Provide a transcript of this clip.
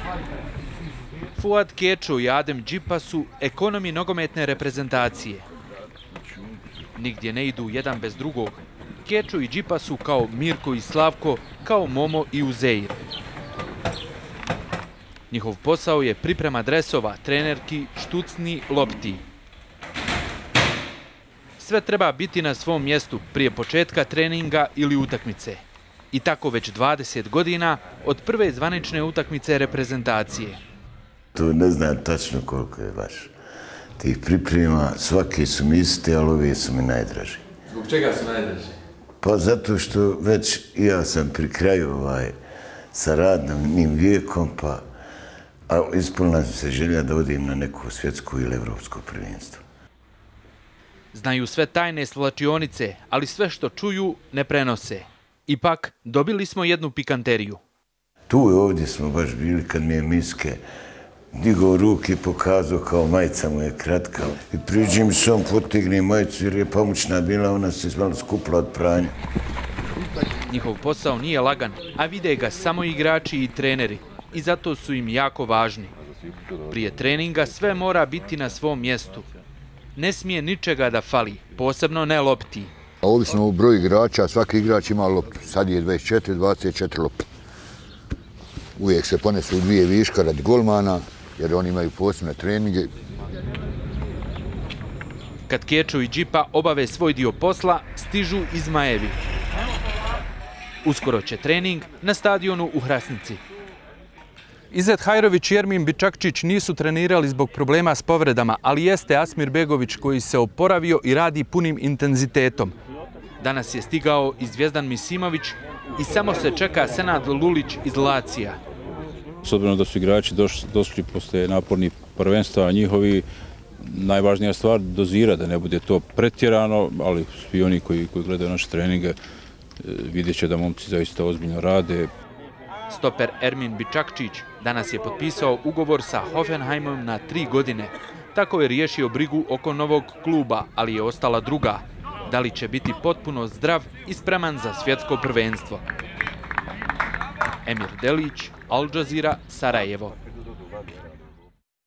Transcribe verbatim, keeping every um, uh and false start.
Fuad Kečo i Adem Džipa su ekonomi nogometne reprezentacije. Nigdje ne idu jedan bez drugog. Kečo i Džipa su kao Mirko i Slavko, kao Momo i Uzeir. Njihov posao je priprema dresova, trenerki, štucni, lopti. Sve treba biti na svom mjestu prije početka treninga ili utakmice. I tako već dvadeset godina od prve zvanične utakmice reprezentacije. To ne znam tačno koliko je baš. Tih priprema, svaki su mi iste, ali ovi su mi najdraži. Zbog čega su najdraži? Pa zato što već ja sam pri kraju ovaj, sa radnim vijekom, pa a ispunila se želja da odim na neku svjetsku ili evropsko prvenstvo. Znaju sve tajne svlačionice, ali sve što čuju ne prenose. Ipak, dobili smo jednu pikanteriju. Tu i ovdje smo baš bili kad mi je Miske digao ruke i pokazao kao majica mu je kratka. I priđi mi se on potigni majicu jer je pomoćna bila, ona se malo skupla od pranja. Njihov posao nije lagan, a vide ga samo igrači i treneri. I zato su im jako važni. Prije treninga sve mora biti na svom mjestu. Ne smije ničega da fali, posebno ne lopti. Ovisno o broju igrača, svaki igrač ima loptu. Sad je dvadeset četiri, dvadeset četiri lopte. Uvijek se ponesu dvije viška radi golmana, jer oni imaju posebne treninge. Kad Kečo i Džipa obave svoj dio posla, stižu i Zmajevi. Uskoro će trening na stadionu u Hrasnici. Izet Hajrović i Ermin Bičakčić nisu trenirali zbog problema s povredama, ali jeste Asmir Begović koji se oporavio i radi punim intenzitetom. Danas je stigao i Zvijezdan Misimović i samo se čeka Senad Lulić iz Lacija. S obzirom da su igrači došli posle napornih prvenstva, njihovi najvažnija stvar dozira da ne bude to pretjerano, ali svi oni koji, koji gledaju naše treninge vidjet će da momci zaista ozbiljno rade. Stoper Ermin Bičakčić danas je potpisao ugovor sa Hoffenheimom na tri godine. Tako je riješio brigu oko novog kluba, ali je ostala druga. Da li će biti potpuno zdrav i spreman za svjetsko prvenstvo? Emir Delić, Al Jazeera, Sarajevo.